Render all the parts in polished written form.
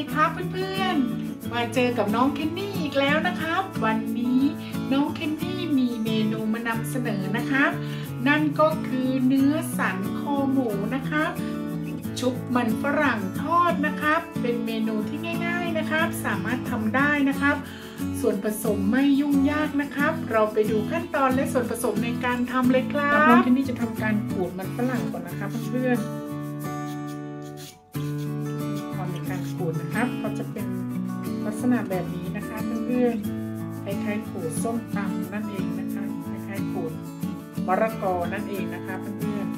ครับเพื่อนๆมาเจอกับน้องเคนนี่อีกแล้วนะครับวันนี้น้องเคนนี่มีเมนูมานำเสนอนะครับนั่นก็คือเนื้อสันคอหมูนะครับชุบมันฝรั่งทอดนะครับเป็นเมนูที่ง่ายๆนะครับสามารถทำได้นะครับส่วนผสมไม่ยุ่งยากนะครับเราไปดูขั้นตอนและส่วนผสมในการทำเลยครับน้องเคนนี่จะทำการขูดมันฝรั่งก่อนนะครับเพื่อนขูดนะครับเขาจะเป็นลักษณะแบบนี้นะคะเพื่อนๆคล้ายๆขูดส้มตำนั่นเองนะคะคล้ายๆขูดมะละกอนั่นเองนะคะเพื่อน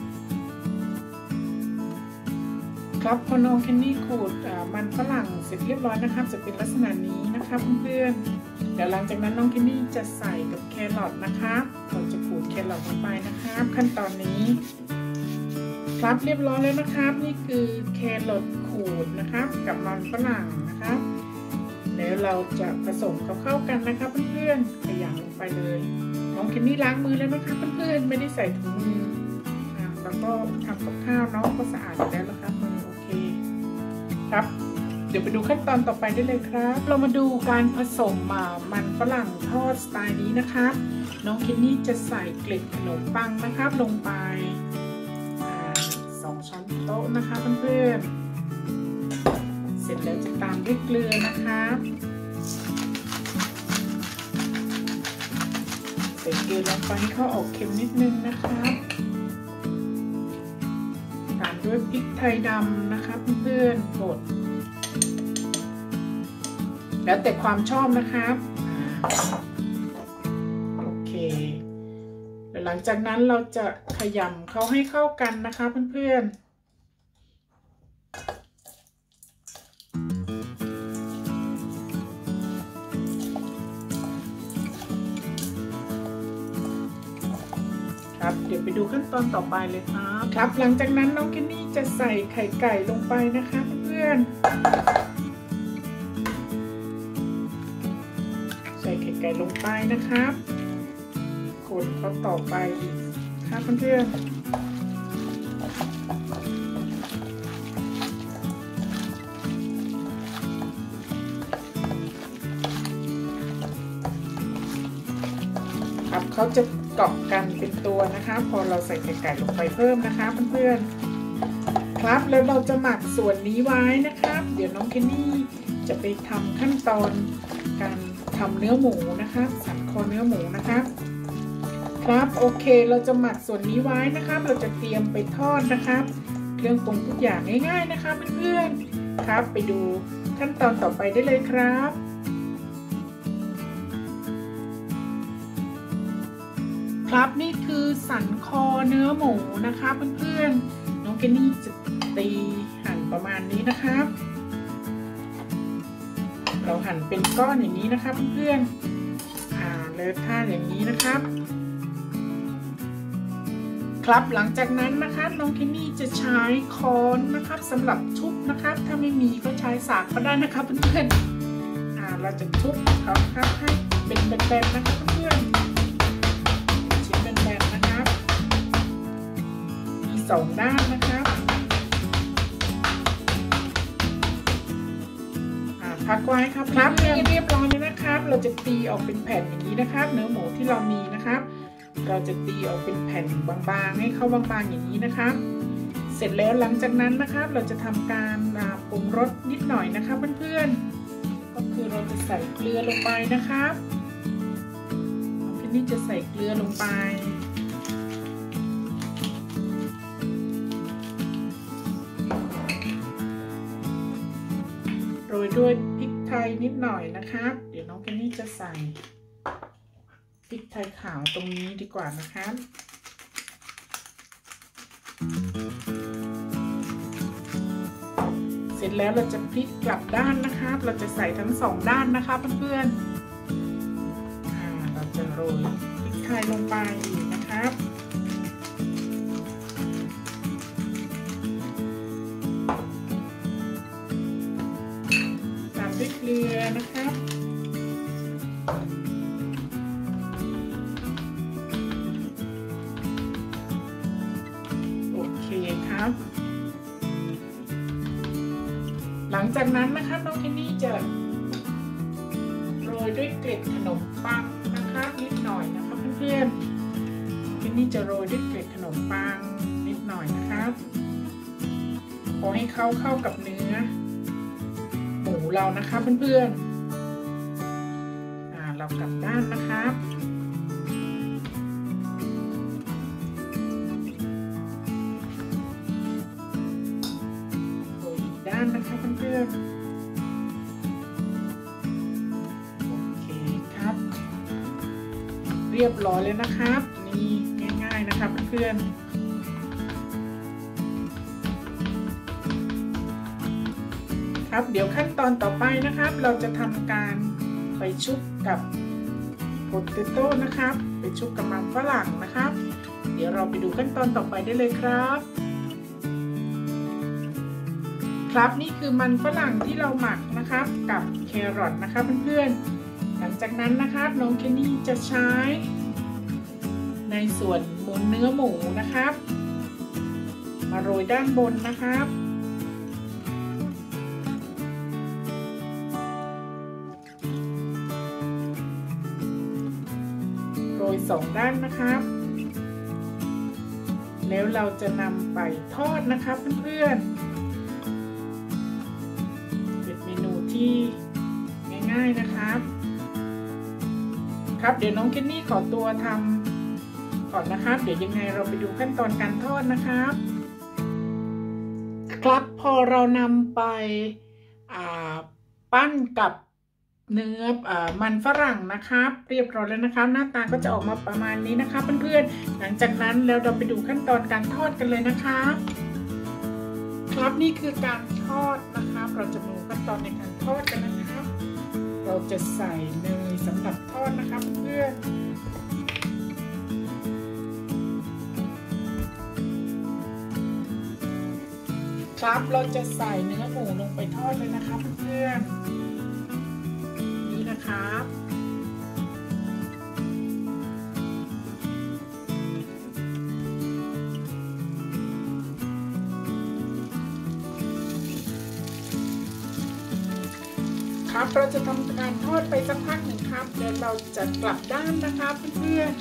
ๆครับพอน้องเคนนี่ขูดมันฝรั่งเสร็จเรียบร้อยนะครับจะเป็นลักษณะนี้นะคะเพื่อนๆเดี๋ยวหลังจากนั้นน้องเคนนี่จะใส่กับแครอทนะคะเราจะขูดแครอทลงไปนะครับขั้นตอนนี้ครับเรียบร้อยแล้วนะครับนี่คือแครอทขูดนะครับกับมันฝรั่งนะครับแล้วเราจะผสมเข้ากันนะครับเพื่อนๆขยำลงไปเลยน้องเคนนี่ล้างมือแล้วนะครับเพื่อนๆไม่ได้ใส่ถุงมือแล้วก็ทำกับข้าวน้องก็สะอาดอยู่แล้วนะครับมือโอเคครับเดี๋ยวไปดูขั้นตอนต่อไปได้เลยครับเรามาดูการผสมมันฝรั่งทอดสไตล์นี้นะครับน้องเคนนี่จะใส่เกล็ดขนมปังนะครับลงไป2 ช้อนโต๊ะนะคะเพื่อนๆเสร็จแล้วจะตามด้วยเกลือนะคะใส่เกลือลงไปให้เขาออกเค็มนิดนึงนะคะตามด้วยพริกไทยดำนะคะเพื่อนๆบดแล้วแต่ความชอบนะครับโอเคหลังจากนั้นเราจะขยำเขาให้เข้ากันนะคะเพื่อนๆครับเดี๋ยวไปดูขั้นตอนต่อไปเลยครับหลังจากนั้นน้องเคนนี่จะใส่ไข่ไก่ลงไปนะคะเพื่อนๆใส่ไข่ไก่ลงไปนะครับคนเขาต่อไปครับเพื่อนๆครับเขาจะเกาะกันเป็นตัวนะคะพอเราใส่ไข่ไก่ลงไปเพิ่มนะคะเพื่อนๆครับแล้วเราจะหมักส่วนนี้ไว้นะครับเดี๋ยวน้องเคนนี่จะไปทำขั้นตอนการทำเนื้อหมูนะคะสันคอเนื้อหมูนะคะครับโอเคเราจะหมักส่วนนี้ไว้นะครับเราจะเตรียมไปทอดนะครับเครื่องปรุงทุกอย่างง่ายๆนะคะเพื่อนๆครับไปดูขั้นตอนต่อไปได้เลยครับครับนี่คือสันคอเนื้อหมูนะคะเพื่อนๆน้องเคนนี่จะตีหั่นประมาณนี้นะครับเราหั่นเป็นก้อนอย่างนี้นะครับเพื่อนๆเลยท่าอย่างนี้นะครับครับหลังจากนั้นนะครับน้องเคนนี่จะใช้ค้อนนะครับสำหรับทุบนะครับถ้าไม่มีก็ใช้สากก็ได้นะครับเพื่อนๆเราจะทุบเขาครับให้เป็นแบนๆนะครับเพื่อนๆชิ้นแบนๆนะครับมี2 ด้านนะครับพักไว้ครับเรียบร้อยแล้วนะครับเราจะตีออกเป็นแผ่นอย่างนี้นะครับเนื้อหมูที่เรามีนะครับเราจะตีออกเป็นแผ่นบางๆให้เข้าบางๆอย่างนี้นะครับเสร็จแล้วหลังจากนั้นนะครับเราจะทำการปรุงรสนิดหน่อยนะครับเพื่อนๆก็คือเราจะใส่เกลือลงไปนะครับทีนี้จะใส่เกลือลงไปโรยด้วยพริกไทยนิดหน่อยนะครับเดี๋ยวน้องเคนนี่จะใส่พริกไทยขาวตรงนี้ดีกว่านะครับเสร็จแล้วเราจะพลิกกลับด้านนะครับเราจะใส่ทั้ง2 ด้านนะครับเพื่อนๆเราจะโรยพริกไทยลงไปอีกนะครับตามด้วยเกลือนะครับโอเคครับ หลังงจากนั้นนะครับน้องเคนนี่จะโรยด้วยเกล็ดขนมปังนะครับนิดหน่อยนะครับเพื่อนๆเคนนี่จะโรยด้วยเกล็ดขนมปังนิดหน่อยนะครับพอให้เข้ากับเนื้อหมูเรานะครับเพื่อนๆเรากลับด้านนะครับโรยอีกด้านนะครับเพื่อนๆโอเคครับเรียบร้อยเลยนะครับนี่ง่ายๆนะครับเพื่อนๆครับเดี๋ยวขั้นตอนต่อไปนะครับเราจะทำการไปชุบกับโพเตโต้นะครับไปชุบกับมันฝรั่งนะครับเดี๋ยวเราไปดูขั้นตอนต่อไปได้เลยครับครับนี่คือมันฝรั่งที่เราหมักนะครับกับแครอทนะครับเพื่อนๆหลังจากนั้นนะครับน้องเคนนี่จะใช้ในส่วนหมุนเนื้อหมูนะครับมาโรยด้านบนนะครับโรย2ด้านนะครับแล้วเราจะนำไปทอดนะครับเพื่อนๆเป็นเมนูที่ง่ายๆนะครับครับเดี๋ยวน้องเคนนี่ขอตัวทำก่อนนะครับเดี๋ยวยังไงเราไปดูขั้นตอนการทอดนะครับครับพอเรานำไปปั้นกับเนื้อมันฝรั่งนะครับเรียบร้อยแล้วนะครับหน้าตาก็จะออกมาประมาณนี้นะครับเพื่อนๆหลังจากนั้นแล้วเราไปดูขั้นตอนการทอดกันเลยนะครับครับนี่คือการทอดนะครับเราจะมาดูขั้นตอนในการทอดกันนะครับเราจะใส่เนยสำหรับทอดนะครับเพื่อนครับเราจะใส่เนื้อหมูลงไปทอดเลยนะครับเพื่อนนี่นะครับครับเราจะทำการทอดไปสักพักหนึ่งครับเดี๋ยวเราจะกลับด้านนะครับเพื่อน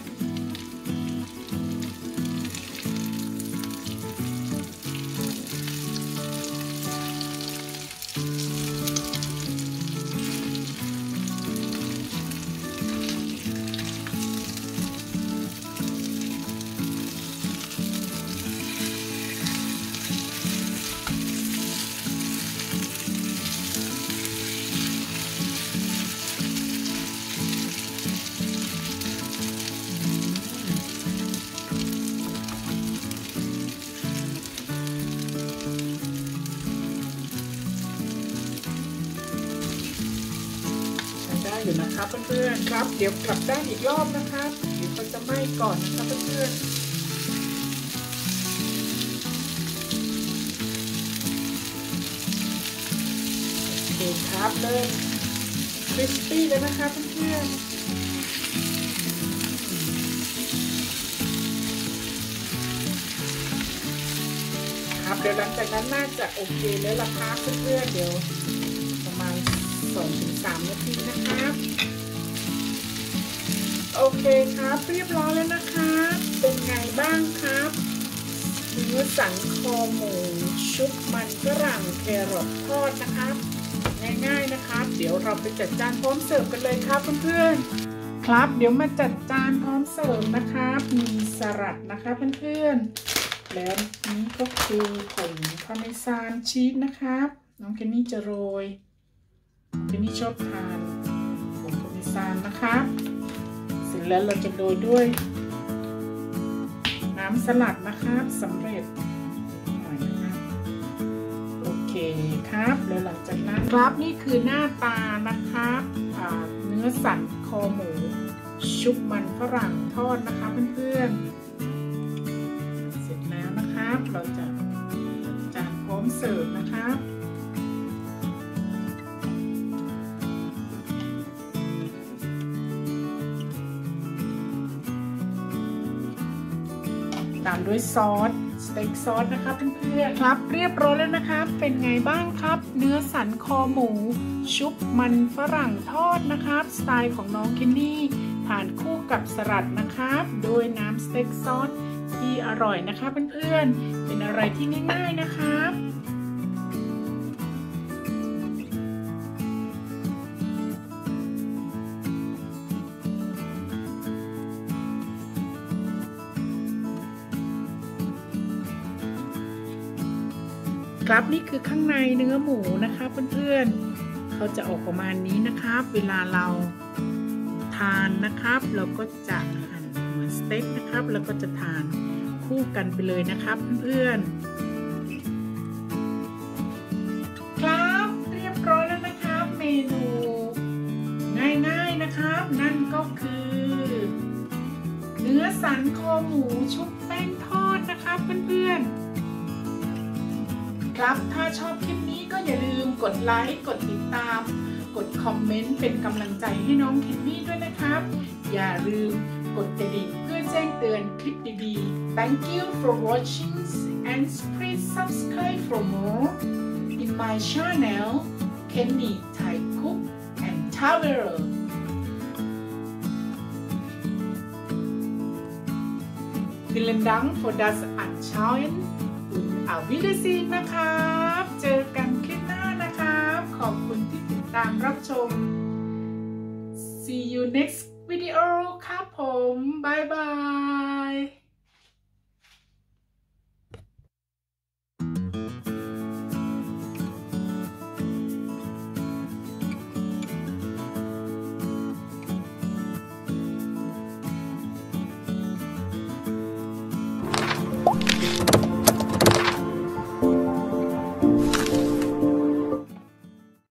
อยู่นะครับเพื่อนๆครับเดี๋ยวกลับด้านอีกรอบนะครับเดี๋ยวมันจะไหม้ก่อนนะครับเพื่อนๆโอเคครับเลยคริสปี้เลยนะครับเพื่อนๆครับเดี๋ยวหลังจากนั้นน่าจะโอเคแล้วล่ะครับเพื่อนๆเดี๋ยวประมาณ2-3 นาทีนะครับโอเคครับเรียบร้อยแล้วนะครับเป็นไงบ้างครับเนื้อสันคอหมูชุบมันฝรั่งแครอททอดนะครับง่ายๆนะครับเดี๋ยวเราไปจัดจานพร้อมเสิร์ฟกันเลยครับเพื่อนๆครับเดี๋ยวมาจัดจานพร้อมเสิร์ฟนะครับมีสลัดนะคะเพื่อนๆแล้วนี้ก็คือผงพาร์เมซานชีสนะครับน้องเคนนี่จะโรยเคนนี่ชอบทานผงพาร์เมซานนะครับเสร็จแล้วเราจะโรยด้วยน้ำสลัดนะครับสำเร็จหน่อยนะครับโอเคครับแล้วหลังจากนั้นครับนี่คือหน้าตานะครับเนื้อสันคอหมูชุบมันฝรั่งทอดนะคะเพื่อนๆเสร็จแล้วนะครับเราจะจานพร้อมเสิร์ฟนะครับตามด้วยซอสสเต็กซอสนะคะเพื่อนๆครับเรียบร้อยแล้วนะครับเป็นไงบ้างครับเนื้อสันคอหมูชุบมันฝรั่งทอดนะครับสไตล์ของน้องเคนนี่ทานคู่กับสลัดนะครับโดยน้ำสเต็กซอสที่อร่อยนะคะเพื่อนๆเป็นอะไรที่ง่ายๆนะครับครับนี่คือข้างในเนื้อหมูนะคะเพื่อนๆเขาจะออกประมาณนี้นะครับเวลาเราทานนะครับเราก็จะหั่นเหมือนสเต็กนะครับแล้วก็จะทานคู่กันไปเลยนะครับเพื่อนๆครับเรียบร้อยแล้วนะครับเมนูง่ายๆนะครับนั่นก็คือเนื้อสันคอหมูชุบแป้งทอดนะครับเพื่อนๆครับถ้าชอบคลิปนี้ก็อย่าลืมกดไลค์กดติดตามกดคอมเมนต์เป็นกำลังใจให้น้องเคนนี่ด้วยนะครับอย่าลืมกดกระดิ่งเพื่อแจ้งเตือนคลิปดีๆ Thank you for watching and please subscribe for more in my channel Kenny Thai Cook and Traveler Vielen Dank für das Anschauenเอาวิดีโอนะครับเจอกันคลิปหน้านะครับขอบคุณที่ติดตามรับชม See you next video ครับผมบ๊ายบาย